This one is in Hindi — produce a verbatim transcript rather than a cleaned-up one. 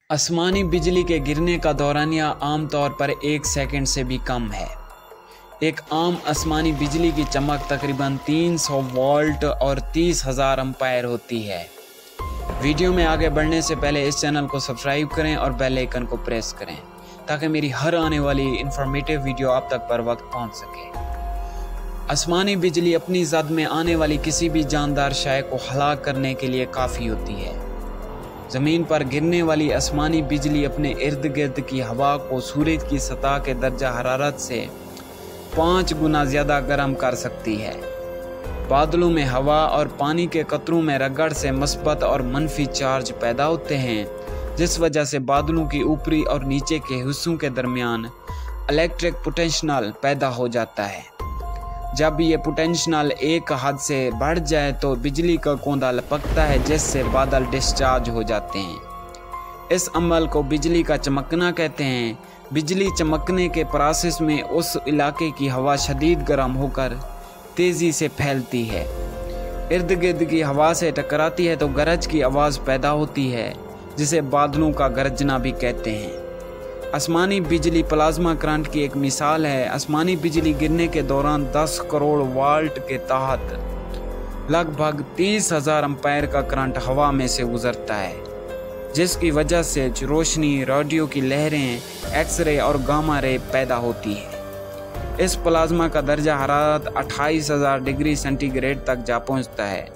आसमानी बिजली के गिरने का दौरानिया आमतौर पर एक सेकंड से भी कम है। एक आम आसमानी बिजली की चमक तकरीबन तीन सौ वोल्ट और तीस हज़ार एम्पायर होती है। वीडियो में आगे बढ़ने से पहले इस चैनल को सब्सक्राइब करें और बेल आइकन को प्रेस करें ताकि मेरी हर आने वाली इंफॉर्मेटिव वीडियो आप तक पर वक्त पहुंच सके। आसमानी बिजली अपनी ज़द में आने वाली किसी भी जानदार शय को हलाक करने के लिए काफ़ी होती है। ज़मीन पर गिरने वाली आसमानी बिजली अपने इर्द गिर्द की हवा को सूरज की सतह के दर्जा हरारत से पाँच गुना ज़्यादा गर्म कर सकती है। बादलों में हवा और पानी के कतरों में रगड़ से मस्बत और मनफी चार्ज पैदा होते हैं, जिस वजह से बादलों की ऊपरी और नीचे के हिस्सों के दरमियान इलेक्ट्रिक पोटेंशियल पैदा हो जाता है। जब ये पोटेंशियल एक हद से बढ़ जाए तो बिजली का कोंदा लपकता है, जिससे बादल डिस्चार्ज हो जाते हैं। इस अमल को बिजली का चमकना कहते हैं। बिजली चमकने के प्रोसेस में उस इलाके की हवा शदीद गर्म होकर तेज़ी से फैलती है, इर्द गिर्द की हवा से टकराती है तो गरज की आवाज़ पैदा होती है, जिसे बादलों का गरजना भी कहते हैं। आसमानी बिजली प्लाज्मा करंट की एक मिसाल है। आसमानी बिजली गिरने के दौरान दस करोड़ वाल्ट के तहत लगभग तीस हज़ार एम्पायर का करंट हवा में से गुजरता है, जिसकी वजह से रोशनी, रेडियो की लहरें, एक्सरे और गामा रे पैदा होती है। इस प्लाज्मा का दर्जा हरारत अट्ठाईस हज़ार डिग्री सेंटीग्रेड तक जा पहुंचता है,